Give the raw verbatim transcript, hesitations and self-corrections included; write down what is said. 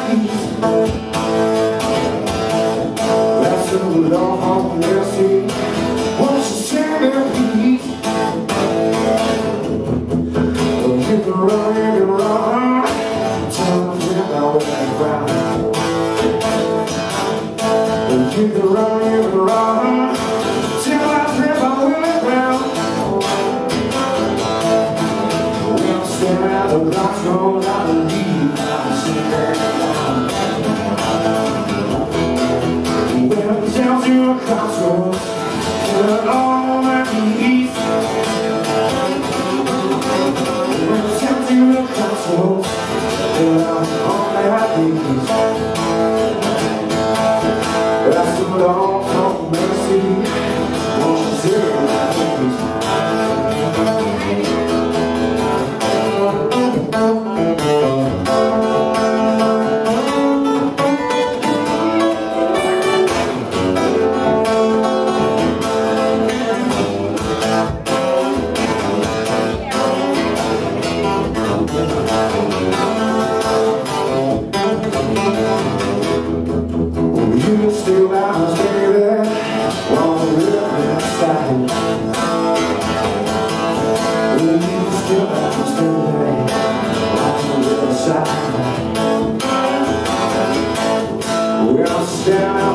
peace. That's the Lord on mercy. Won't you send me peace? You can run, you can run, tell me when I will be ground. You can run, you can run, till I trip I will be ground. We'll stand at the crossroads, I believe I'll see that down. Well, it tells you a crossroads, turn on at the east. Well, it tells you a crossroads, turn on at the east. That's the Lord of mercy, won't you send me peace? You still have to stay there on the river side. You still have to stay there on the river side. We'll stand